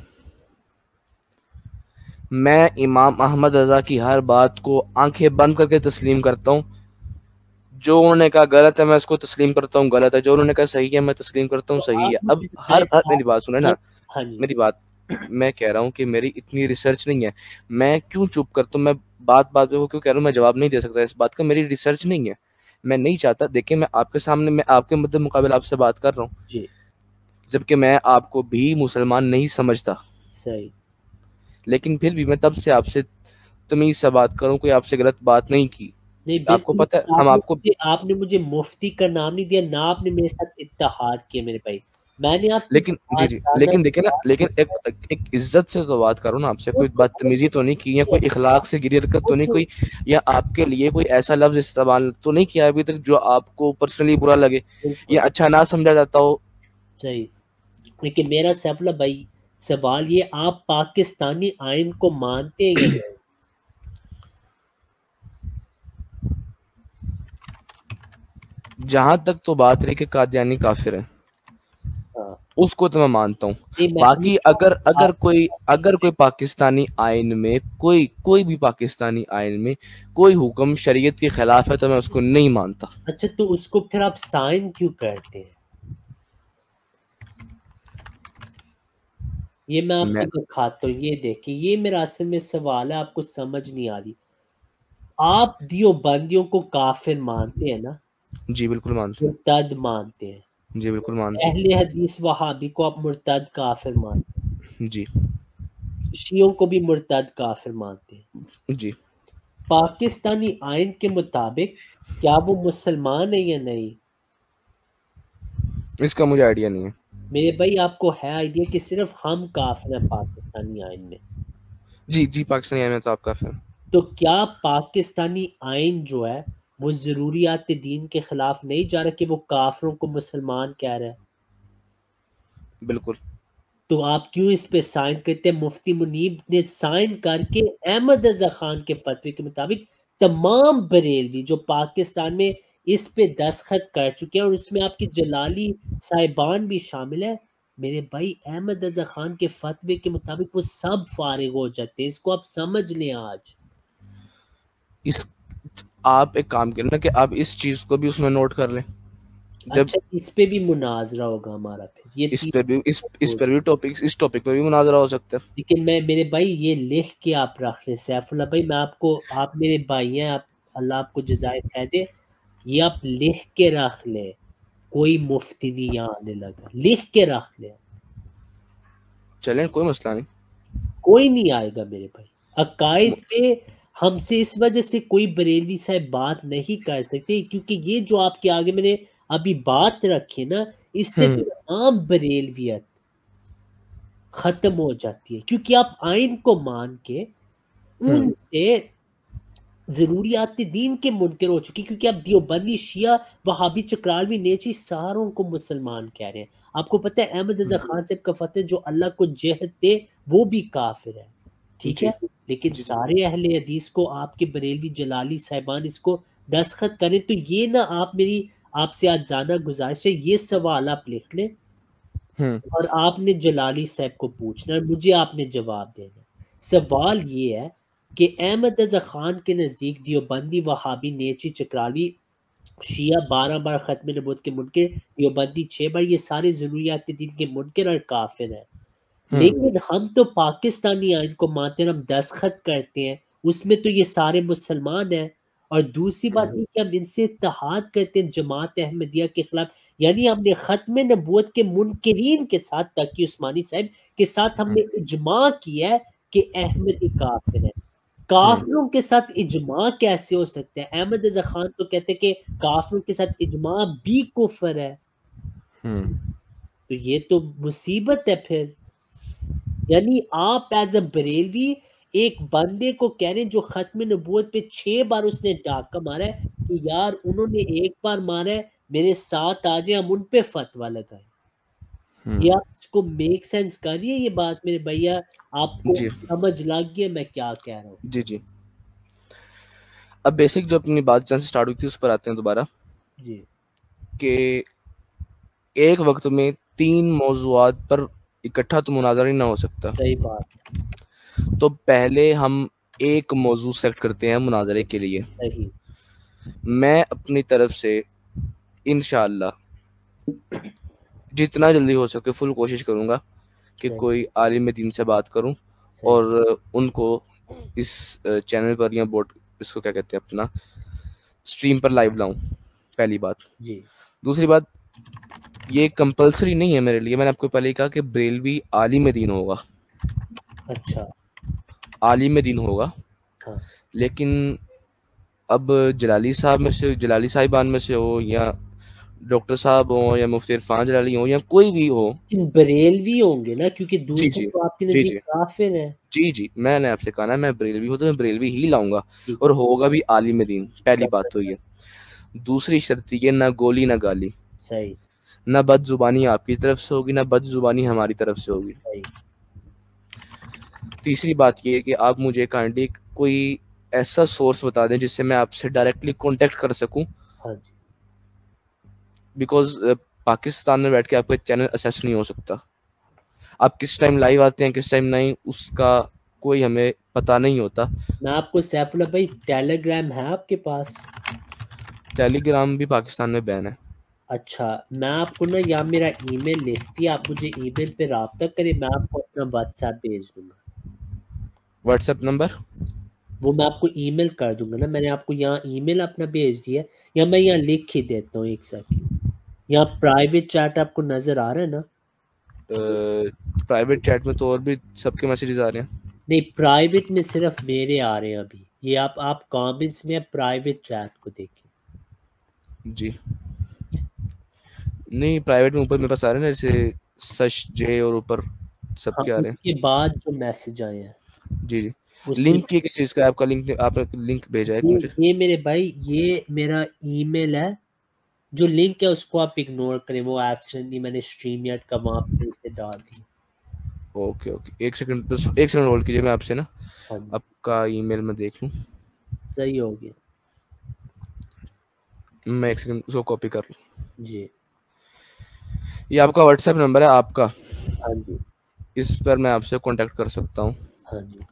मैं इमाम अहमद रजा की हर बात को आंखें बंद करके तस्लीम करता हूँ। जो उन्होंने कहा गलत है मैं उसको तस्लीम करता हूँ गलत है, जो उन्होंने कहा सही है मैं तस्लीम करता हूँ तो सही आप है। अब मुझे बताएं, हर, हर आप, मेरी बात सुने ना, आप हाँ जी, मेरी बात, मैं कह रहा हूँ कि मेरी इतनी रिसर्च नहीं है। मैं क्यों चुप करता हूँ, मैं बात बात पे वो क्यों कह रहा हूँ मैं जवाब नहीं दे सकता इस बात का, मेरी रिसर्च नहीं है। मैं नहीं चाहता, देखिए मैं आपके सामने, मैं आपके मद्दे मुकाबले आपसे बात कर रहा हूँ, जी जबकि मैं आपको भी मुसलमान नहीं समझता, सही। लेकिन फिर भी मैं तब से आपसे तमीज से बात करूँ, कोई आपसे गलत बात नहीं की। नहीं आपको बिल्कुल, पता है हम आपने आपको, मुझे आपने मुझे मुफ्ती का नाम नहीं दिया, ना आपने मेरे साथ इत्तेहाद किया मेरे भाई। मैंने आपसे लेकिन जी इत्तेहाद जी करना लेकिन देखिए ना, इत्तेहाद लेकिन किया एक एक इज्जत से तो बात करो ना, आपसे वो कोई तो वो बदतमीजी तो नहीं की या तो कोई इखलाक से गिरी हरकत वो तो नहीं तो कोई, या आपके लिए कोई ऐसा लफ्ज इस्तेमाल तो नहीं किया अभी तक जो आपको पर्सनली बुरा लगे बिल्कुल या अच्छा ना समझा जाता हो। सही। लेकिन मेरा सवाल भाई, सवाल ये, आप पाकिस्तानी आइन को मानते हैं या नहीं? जहां तक तो बात रही कि कादियानी काफिर है, हाँ उसको तो मैं मानता हूँ। नहीं, मैं बाकी पूछ रहा अगर हूँ अगर आप। कोई अगर कोई पाकिस्तानी आइन में कोई कोई भी पाकिस्तानी आइन में कोई हुक्म शरीयत के खिलाफ है तो मैं उसको नहीं मानता। अच्छा, तो उसको फिर आप साइन क्यों करते हैं? ये मैं आपको मैं दिखाता हूँ, ये देखिए, ये मेरा असल में सवाल है, आपको समझ नहीं आ रही। आप दियोबंदियों को काफिर मानते हैं ना, जी बिल्कुल मानता मुर्तद मानते हैं, हूँ। जी बिल्कुल मानता अहले हदीस वहाबी को आप मुर्तद काफिर मानते हूँ। जी हैं, शियों को भी मुर्तद काफिर मानते हैं। जी पाकिस्तानी आइन के मुताबिक क्या वो मुसलमान है या नहीं? इसका मुझे आइडिया नहीं है। मेरे भाई आपको है आइडिया कि सिर्फ हम काफिर हैं पाकिस्तानी आइन में? जी जी पाकिस्तानी आइन में तो आप काफिर हैं। तो क्या पाकिस्तानी आइन जो है वो ज़रूरियात दीन के खिलाफ नहीं जा रहा कि वो काफिरों को मुसलमान कह रहा है? बिल्कुल। तो आप क्यों इस पे साइन करते हैं? मुफ्ती मुनीब ने साइन करके अहमद रजा खान के फतवे के मुताबिक तमाम बरेलवी जो पाकिस्तान में इस पे दस्तखत कर चुके हैं और उसमें आपकी जलाली साहिबान भी शामिल है। मेरे भाई अहमद रजा खान के फतवे के मुताबिक वो सब फारिग हो जाते हैं। इसको आप समझ लें। आज इस आप एक काम करें ना कि आप इस चीज को भी उसमें नोट कर लें। जब अच्छा, इस पे भी मुनाजरा होगा हमारा, फिर ये इस तीन पे भी इस इस हो- पर भी टॉपिक इस टॉपिक पर भी मुनाजरा हो सकता है। लेकिन मैं मेरे भाई ये लिख के आप रख लें सैफुल्लाह भाई, मैं आपको, आप मेरे भाई हैं, आप अल्लाह आपको जज़ाए खैर दे, ये आप लिख के रख लें। कोई मुफ्ती नहीं यहाँ आने लगा, लिख के रख लें। चलें, कोई मसला नहीं। कोई नहीं आएगा मेरे भाई। अकायद पे हमसे इस वजह से कोई बरेलवी साहब बात नहीं कर सकते क्योंकि ये जो आपके आगे मैंने अभी बात रखी ना, इससे हम्म तमाम बरेलवियत खत्म हो जाती है क्योंकि आप आइन को मान के हम्म उनसे ज़रूरियात दीन के मुनकर हो चुकी, क्योंकि आप दियोबंदी, शिया, वहाबी, चक्रालवी, नेची सारों को मुसलमान कह रहे हैं। आपको पता है अहमद रजा खान साहब का फतवा जो अल्लाह को जेहद दे वो भी काफिर है, ठीक जी है? लेकिन जी जी सारे अहले हदीस को आपके बरेलवी जलाली साहिबान इसको दस्तखत करें। तो ये ना, आप मेरी आपसे आज जाना गुजारिश है, ये सवाल आप लिख लें हम्म और आपने जलाली साहब को पूछना है, मुझे आपने जवाब देना है। सवाल ये है कि अहमद रजा खान के नज़दीक दियोबंदी, वहाबी, नेची, चक्रावी, शिया बारह बार ख़त्म नबूवत के मुनकर, दियोबंदी छः बार, ये सारे ज़रूरियात दीन के मुनकर और काफिर हैं। हम्म लेकिन हम तो पाकिस्तानी आइन को मानते हैं, हम दस्तखत करते हैं, उसमें तो ये सारे मुसलमान हैं। और दूसरी बात ये कि हम इनसे इत्तेहाद करते हैं जमात अहमदिया के खिलाफ, यानी हमने ख़त्म नबूवत के मुनकरीन के साथ, तकी उस्मानी साहब के साथ हमने इजमा किया है कि अहमदी काफिर है। काफिरों के साथ इजमा कैसे हो सकता है? अहमद रजा खान तो कहते हैं कि काफिरों के साथ इजमा भी कुफर है। हम्म तो ये तो मुसीबत है फिर। यानी आप एज अ बरेलवी एक बंदे को कह रहे हैं जो खत्म नबूवत पे छह बार उसने डाका मारा है कि यार उन्होंने एक बार मारा है, मेरे साथ आ जाए, हम उन पे फतवा लगाएं। ये हम्म आप इसको मेक सेंस करिए ये बात मेरे भैया, आपको जी समझ लग गया मैं क्या कह रहा हूँ? जी जी अब बेसिक जो अपनी बात जहाँ से स्टार्ट हुई थी उस पर आते हैं दोबारा जी कि एक वक्त में तीन मौजूआत पर इकट्ठा तो मुनाजरा ही ना हो सकता। सही बात, तो पहले हम एक मौजू सेलेक्ट करते हैं मुनाजरे के लिए। सही। मैं अपनी तरफ से इंशाअल्लाह जितना जल्दी हो सके फुल कोशिश करूंगा कि सही, कोई आलिम दीन से बात करूं सही। और उनको इस चैनल पर या बोर्ड इसको क्या कहते हैं अपना स्ट्रीम पर लाइव लाऊं, पहली बात। जी, दूसरी बात, ये कंपलसरी नहीं है मेरे लिए, मैंने आपको पहले ही कहा कि बरेलवी आलिम दीन होगा, अच्छा, आलिम दीन होगा। हाँ। लेकिन अब जलाली साहब में से, जलाली साहिबान में से हो या डॉक्टर साहब हो या मुफ्ती इरफान जलाली हो या कोई भी हो, लेकिन बरेलवी होंगे ना, क्योंकि जी दूसरे जी तो आपके जी नजदीक जी काफिर हैं। जी जी मैंने आपसे कहा ना मैं बरेलवी हूँ तो मैं बरेलवी ही लाऊंगा ठीक और है, होगा भी आलिम दीन, पहली बात तो समझ, ये। दूसरी शर्त ये, ना गोली ना गाली, सही, ना बद जुबानी आपकी तरफ से होगी ना बद जुबानी हमारी तरफ से होगी। सही। तीसरी बात ये है कि आप मुझे काइंडली कोई ऐसा सोर्स बता दें जिससे मैं आपसे डायरेक्टली कांटेक्ट कर सकूं, हाँ जी, बिकॉज पाकिस्तान में बैठ के आपका चैनल असेस नहीं हो सकता। आप किस टाइम लाइव आते हैं किस टाइम नहीं, उसका कोई हमें पता नहीं होता। मैं आपको सैफुल्लाह भाई, टेलीग्राम है आपके पास? टेलीग्राम भी पाकिस्तान में बैन है। अच्छा, मैं आपको ना, या मेरा ईमेल लिख दिया, आप मुझे ईमेल पे राब्ता करें, मैं आपको अपना व्हाट्सएप भेज दूंगा। WhatsApp number? वो मैं आपको ईमेल कर दूंगा ना, मैंने आपको यहाँ ईमेल अपना भेज दिया, या मैं यहाँ लिख ही देता हूँ, एक सेकंड। यहाँ प्राइवेट चैट आपको नजर आ रहा है ना? प्राइवेट चैट में तो और भी सबके मैसेजेस आ रहे हैं। नहीं, प्राइवेट में सिर्फ मेरे आ रहे हैं अभी। ये आप आप कमेंट्स में प्राइवेट चैट को देखिए। जी नहीं, प्राइवेट में ऊपर मेरे पास आ रहे हैं ना, जैसे सच जे और ऊपर सब हाँ, क्या आ रहे हैं। उसके बाद जो मैसेज आए हैं जी जी उसके लिंक ये किस चीज़ का है आपका? लिंक आपने लिंक भेजा है ये मुझे। ये मेरे भाई ये मेरा ईमेल है। जो लिंक है उसको आप इग्नोर करें, वो एक्सीडेंटली मैंने स्ट्रीम यार्ड का वहाँ पे से डाल दिया। ओके ओके एक सेकंड बस एक सेकंड होल्ड कीजिए, मैं आपसे ना हाँ जी, आपका ईमेल में देख लूँ। सही हो गया मैं एक सेकंड उसको कॉपी कर लूँ। जी। ये आपका व्हाट्सएप नंबर है आपका, हाँ जी, इस पर मैं आपसे कांटेक्ट कर सकता हूँ। हाँ जी।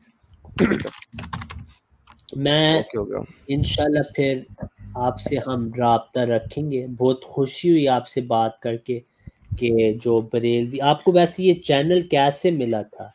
मैं ओके हो गया। इंशाल्लाह फिर आपसे हम राब्ता रखेंगे। बहुत खुशी हुई आपसे बात करके कि जो बरेलवी, आपको वैसे ये चैनल कैसे मिला था?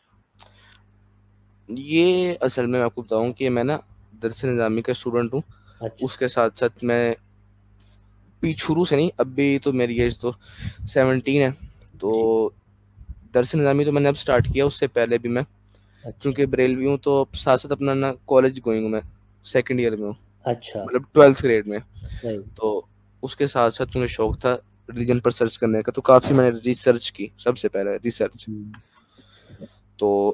ये असल में मैं आपको बताऊँ कि मैं ना दरस निज़ामी का स्टूडेंट हूँ, अच्छा उसके साथ साथ मैं भी शुरू से नहीं, अभी तो मेरी एज तो सेवनटीन है, जी, तो दरस निज़ामी तो मैंने अब स्टार्ट किया, उससे पहले भी मैं अच्छा क्योंकि बरेलवी हूँ तो साथ साथ अपना ना कॉलेज गोइंग हूँ, मैं सेकेंड ईयर में हूँ, अच्छा, मतलब ट्वेल्थ ग्रेड में। सही, तो उसके साथ साथ मुझे शौक था रिलीजन पर सर्च करने का, तो काफ़ी मैंने रिसर्च की, सबसे पहले रिसर्च। हम्म, तो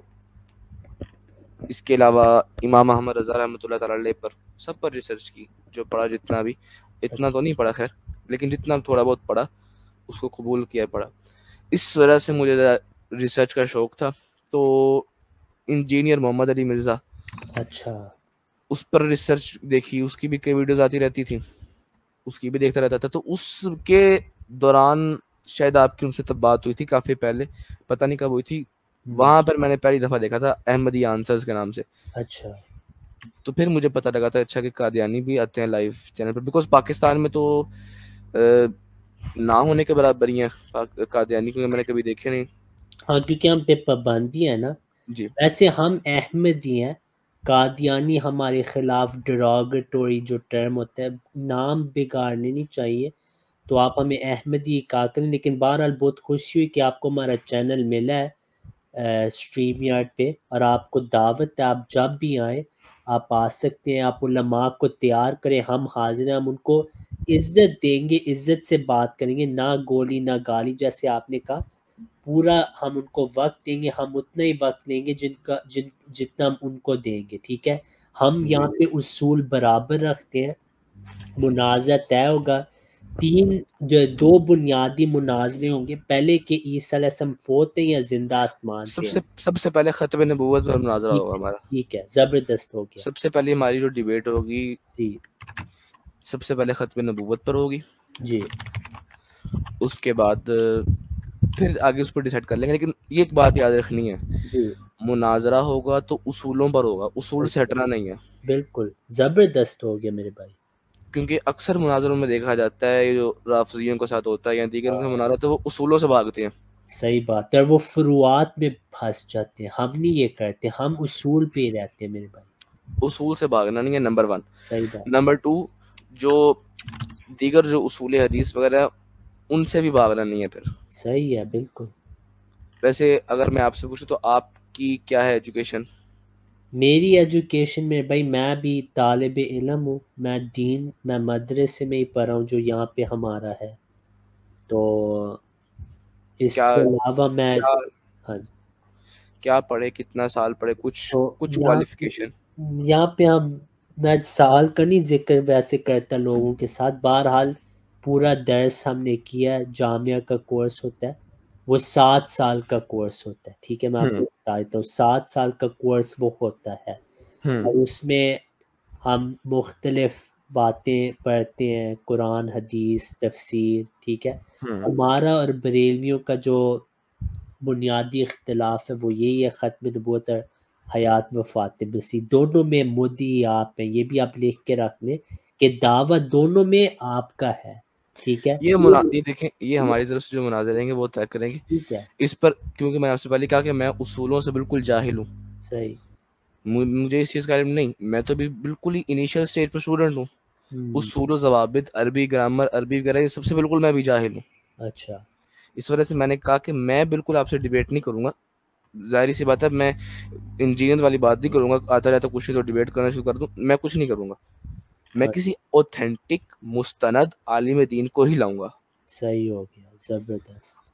इसके अलावा इमाम अहमद रज़ा रहमतुल्लाह तआला अलैह पर सब पर रिसर्च की, जो पढ़ा जितना भी, इतना तो नहीं पढ़ा खैर, लेकिन जितना थोड़ा बहुत पढ़ा उसको कबूल किया पढ़ा। इस वजह से मुझे रिसर्च का शौक था। तो इंजीनियर मोहम्मद अली मिर्ज़ा, अच्छा, उस पर रिसर्च देखी, उसकी भी कई वीडियोस आती रहती थी, उसकी भी देखता रहता था। तो उसके दौरान शायद आपकी उनसे तब बात हुई थी काफ़ी पहले, पता नहीं कब हुई थी, हम्म, वहाँ पर मैंने पहली दफ़ा देखा था अहमदी आंसर्स के नाम से। अच्छा, तो फिर मुझे पता लगा था अच्छा कि कादियानी भी आते हैं लाइव चैनल पर, बिकॉज पाकिस्तान में तो अ, ना होने के बराबर ही हैं पाक- कादियानी, क्योंकि मैंने कभी देखे नहीं। हाँ, क्योंकि हम पे पाबंदी है ना। जी वैसे हम अहमदी हैं, कादियानी हमारे खिलाफ डिरोगेटरी जो टर्म होता है, नाम बिगाड़ने नहीं चाहिए। तो आप हमें अहमदी कहा करें। लेकिन बहरहाल बहुत खुशी हुई कि आपको हमारा चैनल मिला है स्ट्रीम यार्ड पे, और आपको दावत है, आप जब भी आए आप आ सकते हैं। आप उलमा को तैयार करें, हम हाजिर हैं, हम उनको इज्जत देंगे, इज्जत से बात करेंगे, ना गोली ना गाली जैसे आपने कहा। पूरा हम उनको वक्त देंगे, हम उतना ही वक्त लेंगे जिनका जिन जितना हम उनको देंगे, ठीक है। हम जी यहाँ पे उसूल बराबर रखते हैं। मुनाज़ा तय होगा। तीन जो दो बुनियादी मुनाजरे होंगे, पहले कि ईसा अलैहिस्सलाम फोत है या जिंदा आसमान पे है। सबसे सबसे पहले खत्म नबूवत पर मुनाजरा ठीक होगा है, हमारा। ठीक है, जबरदस्त हो गया। सबसे पहले हमारी जो डिबेट होगी, जी, सबसे पहले खत्म नबूवत पर होगी, जी, उसके बाद फिर आगे उस पर डिसाइड कर लेंगे। लेकिन ये एक बात याद रखनी है, जी, मुनाजरा होगा तो उसूलों पर होगा, उसूल से बिल्कुल, हटना नहीं है। बिल्कुल जबरदस्त हो गया मेरे भाई। क्योंकि अक्सर मुनाजरों में देखा जाता है, ये जो राफजियों के साथ होता है या दीगर के मुनाजरा, तो वो उसूलों से भागते हैं। सही बात है, और वो फुरुआत में फंस जाते हैं। हम नहीं ये करते, हम उसूल पे ही रहते हैं मेरे भाई। उसूल से भागना नहीं है, नंबर वन। सही बात। नंबर टू, जो दीगर जो उसूल हदीस वगैरह है, उनसे भी भागना नहीं है फिर। सही है, बिल्कुल। वैसे अगर मैं आपसे पूछूं तो आपकी क्या है एजुकेशन? मेरी एजुकेशन में भाई, मैं भी तालिब इल्म हूँ। मैं दीन मैं मदरसे में ही पढ़ा हूँ जो यहाँ पे हमारा है। तो क्या इसके अलावा मैं, क्या हाँ, क्या पढ़े, कितना साल पढ़े, कुछ तो कुछ यहाँ पे क्वालिफिकेशन? यहाँ पे हम मैं साल का नहीं जिक्र वैसे करता लोगों के साथ। बहरहाल पूरा दर्स हमने किया है, जामिया का कोर्स होता है, वो सात साल का कोर्स होता है, ठीक है। मैं आपको हम्म बता देता हूँ, सात साल का कोर्स वो होता है। हम्म और उसमें हम मुख्तलिफ बातें पढ़ते हैं, कुरान हदीस तफसीर, ठीक है। हम्म हमारा और बरेलवियों का जो बुनियादी इख्तिलाफ है वो यही है, ख़त्म नबूवत और हयात वफ़ात मसीह। दोनों में मुद्दी आप हैं, ये भी आप लिख के रख लें कि दावा दोनों में आपका है, ठीक है। ये मुना ये देखें, ये हमारी तरफ से जो मुनाज़रे रहेंगे वो तय करेंगे ठीक है, इस पर, क्योंकि मैंने आपसे पहले कहा कि मैं उसूलों से बिल्कुल जाहिल हूँ। सही। मु- मुझे इस चीज़ का इल्म नहीं, मैं तो भी बिल्कुल ही इनिशियल स्टेज पर स्टूडेंट हूँ। हम्म, उसूल ज़वाबित, अरबी ग्रामर, अरबी वगैरह, ये सबसे बिल्कुल मैं भी जाहिल हूँ। अच्छा, इस वजह से मैंने कहा कि मैं बिल्कुल आपसे डिबेट नहीं करूँगा। ज़ाहिर सी बात है, मैं इंजीनियर वाली बात नहीं करूँगा, आता रहता कुछ ही तो डिबेट करना शुरू कर दूँ, मैं कुछ नहीं करूँगा। मैं अ- किसी ऑथेंटिक मुस्तनद आलिम दीन को ही लाऊंगा। सही हो गया, ज़बरदस्त।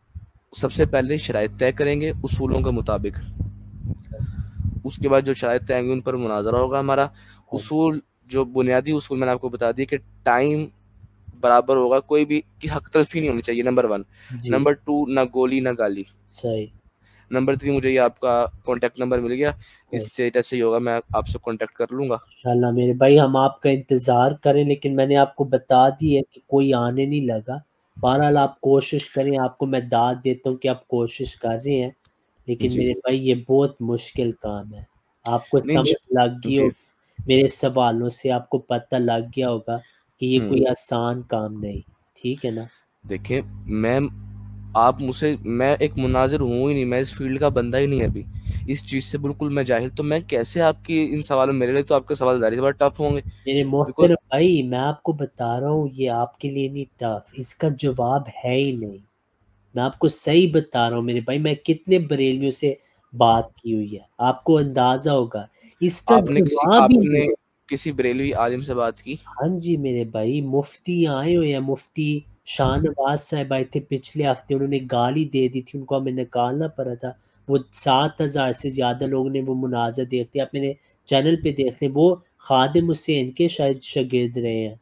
सबसे पहले शराइत तय करेंगे उसूलों के मुताबिक, उसके बाद जो शराइत तय होंगी उन पर मुनाजरा होगा हमारा। उसूल जो बुनियादी उसूल मैंने आपको बता दिया कि टाइम बराबर होगा, कोई भी की हक तलफी नहीं होनी चाहिए, नंबर वन। जी नंबर टू, ना गोली ना गाली। सही नंबर थ्री, मुझे ये आपका कॉन्टैक्ट नंबर मिल गया, सही इससे जैसे ही होगा मैं आपसे कॉन्टैक्ट कर लूँगा। इंशाल्लाह मेरे भाई हम आपका इंतज़ार करें, लेकिन मैंने आपको बता दी है कि कोई आने नहीं लगा। बहरहाल आप कोशिश करें, आपको मैं दाद देता हूँ कि आप कोशिश कर रहे हैं, लेकिन जी मेरे भाई ये बहुत मुश्किल काम है। आपको नहीं समझ जी, लग गई जी होगी, मेरे सवालों से आपको पता लग गया होगा कि ये हम्म कोई आसान काम नहीं, ठीक है ना? देखिए मैम, आप मुझसे, मैं एक मुनाजिर हूँ ही नहीं, मैं इस फील्ड का बंदा ही नहीं है अभी, इस चीज़ से बिल्कुल मैं जाहिल, तो मैं कैसे आपकी इन सवालों, मेरे लिए तो आपके सवाल ज़ाहिर सी बात टफ होंगे, मेरे बिकॉज मोहतरम भाई मैं आपको बता रहा हूँ ये आपके लिए नहीं टफ, इसका जवाब है ही नहीं। मैं आपको सही बता रहा हूँ मेरे भाई, मैं कितने बरेलवियों से बात की हुई है, आपको अंदाजा होगा, इसका आपने किसी जवाब ही नहीं आपने है। किसी बरेलवी आलिम से बात की? हाँ जी मेरे भाई, मुफ्ती आए हुए हैं, मुफ्ती शाहनवाज साहब आए थे पिछले हफ्ते, उन्होंने गाली दे दी थी, उनको हमें निकालना पड़ा था। वो सात हजार से ज्यादा लोगों ने वो मुनाज़ा देखते, आप मेरे चैनल पे देख लें, वो खादिम हुसैन के शायद शागिर्द रहे हैं,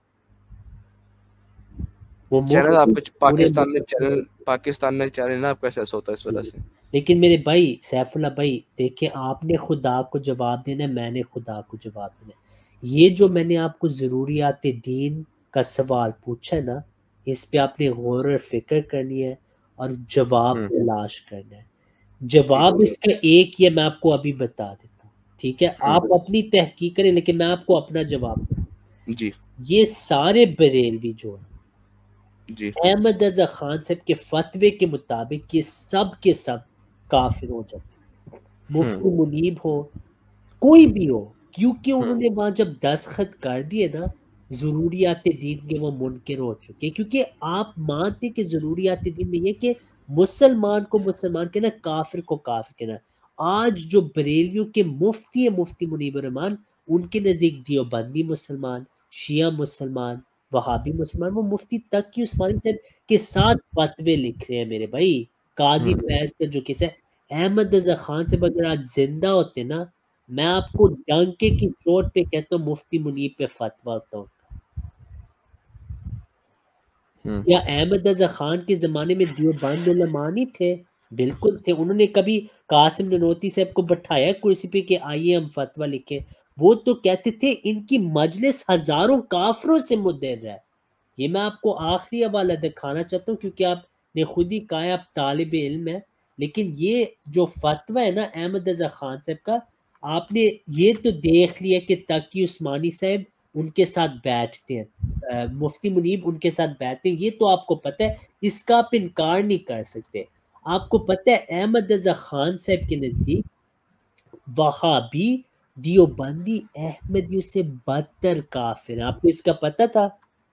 वो चैनल मुफ्ती आपके पूरे पाकिस्तान में चैनल पाकिस्तान में चैनल ना आपका ऐसा होता है इस वजह से। लेकिन मेरे भाई सैफुल्ला भाई देखिए, आपने खुदा को जवाब देना है, मैंने खुदा को जवाब देना है। ये जो मैंने आपको ज़रूरियात दीन का सवाल पूछा है ना, इस पे आपने गौर और फिक्र करनी है और जवाब हम्म तलाश करना है। ठीक जवाब है। इसका एक ही है, मैं आपको अभी बता देता हूँ, ठीक है? हम्म आप अपनी तहकीक करें, लेकिन मैं आपको अपना जवाब दूँ। जी ये सारे बरेलवी जो है, जी अहमद रजा खान साहब के फतवे के मुताबिक ये सब के सब काफिर हो जाते हैं, हम्म मुफ्ती मुनीब हो, कोई भी हो, क्योंकि हम्म उन्होंने वहां जब दस्तखत कर दिए ना, जरूरियात दीन के वो मुनकिर हो चुके हैं। क्योंकि आप मानते कि जरूरियात दीन में ये कि मुसलमान को मुसलमान कहना, काफिर को काफिर कहना। आज जो बरेलियों के मुफ्ती है, मुफ्ती मुनीब रहमान, उनके नज़दीक देवबंदी मुसलमान, शिया मुसलमान, वहाबी मुसलमान, वो मुफ्ती तकी उस्मानी साहब के साथ फतवे लिख रहे हैं मेरे भाई। काजी हम्म फैज का जो किस्सा है, अहमद रजा खान साहब अगर आज जिंदा होते ना, मैं आपको डंके की चोट पे कहता हूँ मुफ्ती मुनीब पे फतवा होता हूँ। हम्म या अहमद रजा खान के जमाने में देवबंद उलमा नहीं थे? बिल्कुल थे। उन्होंने कभी कासिम ननोती साहब को बैठाया कुर्सी पे कि आइए हम फतवा लिखें? वो तो कहते थे इनकी मजलिस हजारों काफरों से मुद्दर है। ये मैं आपको आखिरी हवाला दिखाना चाहता हूँ, क्योंकि आपने खुद ही कहा है आप तालिब इल्म है, लेकिन ये जो फतवा है ना अहमद रजा खान साहब का, आपने ये तो देख लिया कि तकी उस्मानी साहब उनके साथ बैठते हैं, अ, मुफ्ती मुनीब उनके साथ बैठते हैं, ये तो आपको पता है, इसका आप इनकार नहीं कर सकते। आपको पता है अहमद रजा खान साहब के नजदीक वहाबी दियोबंदी अहमदियों से बदतर काफिर है। आपको इसका पता था?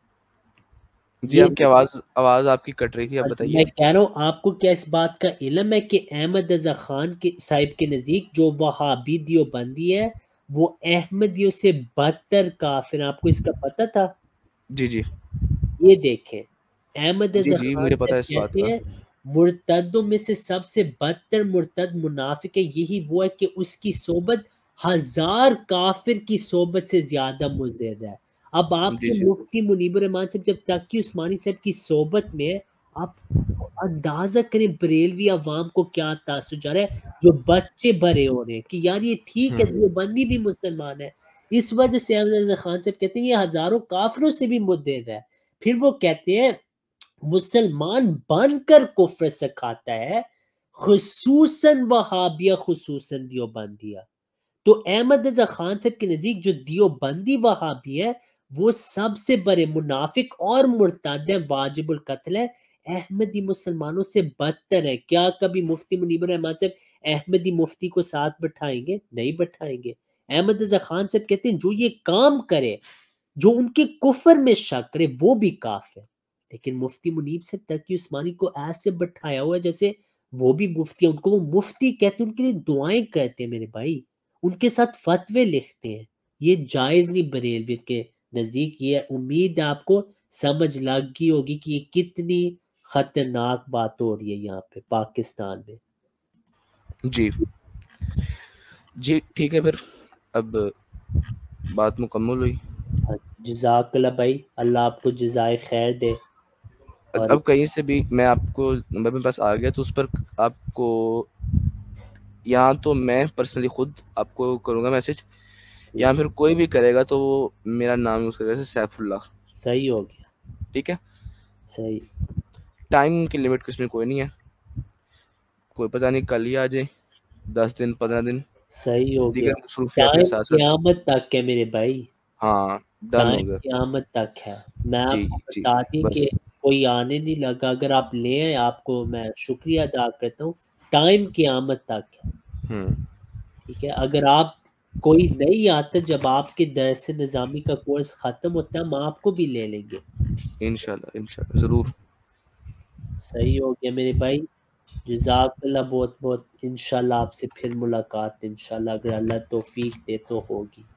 जी ये आपकी आवाज आवाज आपकी कट रही थी, आप अच्छा, बताइए। मैं कह रहा हूँ आपको क्या इस बात का इल्म है कि अहमद रजा खान के साहिब के नज़दीक जो वहाबी दियोबंदी है, वो अहमदियों से बदतर काफिर है। आपको इसका पता था? जी जी ये देखें, अहमद जी रजा जी खान मुझे पता साहब है इस बात कहते का। हैं मुर्तदों में से सबसे बदतर मुर्तद मुनाफिक है, यही वो है कि उसकी सोबत हजार काफिर की सोबत से ज्यादा मुज़र है। अब जी आपके जी मुफ्ती मुनीबर रहमान साहब जब तकी उस्मानी साहब की सोबत में है, आप अंदाजा करें बरेलवी अवाम को क्या तासुर जा रहा है, जो बच्चे भरे हो रहे हैं कि यार ये ठीक है, हम्म देवबंदी भी मुसलमान है। इस वजह से अहमद रजा खान साहब कहते हैं ये हजारों काफिरों से भी मुद्दर है। फिर वो कहते हैं मुसलमान बनकर कुफ्र सिखाता है, खुसूसन वहाबिया खुसूसन दियोबंदिया। तो अहमद रजा खान साहब के नजदीक जो दियोबंदी वहाबी है, वो सबसे बड़े मुनाफिक और मुर्ताद है, वाजिबुल कत्ल है, अहमदी मुसलमानों से बदतर है। क्या कभी मुफ्ती मुनीबर रहमान साहब अहमदी मुफ्ती को साथ बैठाएंगे? नहीं बैठाएंगे। अहमद रजा खान साहब कहते हैं जो ये काम करे, जो उनके कुफर में शक करे, वो भी काफिर। लेकिन मुफ्ती मुनीब से तकी उस्मानी को ऐसे बैठाया हुआ है जैसे वो भी मुफ्ती है, उनको वो मुफ्ती कहते हैं, उनके लिए दुआएं करते हैं मेरे भाई, उनके साथ फतवे लिखते हैं। ये जायज नहीं बरेलवियत के नजदीक। ये उम्मीद है आपको समझ लग गई होगी कि ये कितनी खतरनाक बात हो रही है यहाँ पे पाकिस्तान में। जी जी ठीक है, फिर अब बात मुकम्मल हुई। जज़ाकल्लाह भाई, अल्लाह आपको जज़ाए खैर दे। और अब कहीं से भी मैं आपको नंबर मेरे पास आ गया तो उस पर आपको, यहाँ तो मैं पर्सनली खुद आपको करूँगा मैसेज, या फिर कोई भी करेगा तो वो मेरा नाम यूज़ करेगा, जैसे सैफुल्लाह। सही हो गया, ठीक है, सही। टाइम की लिमिट किसमें कोई नहीं है, कोई पता नहीं कल ही आ जाए, दस दिन पंद्रह दिन, सही हो दीगर गया। मसरूफियात के टाइम साथ साथ। क़यामत तक है मेरे भाई, हाँ डन टाइम हो गया। क़यामत तक है। मैं जी आपको जी बता दी कि बस। कोई आने नहीं लगा, अगर आप ले आए आपको मैं शुक्रिया अदा करता हूँ। टाइम क़यामत तक है, हम्म ठीक है। अगर आप कोई नहीं आता, जब आपके दरस निज़ामी का कोर्स ख़त्म होता है, हम आपको भी ले लेंगे। इंशाल्लाह इंशाल्लाह ज़रूर। सही हो गया मेरे भाई, जज़ाकल्लाह बहुत बहुत। इंशाल्लाह आपसे फिर मुलाकात, इंशाल्लाह अगर अल्लाह तौफीक दे तो होगी।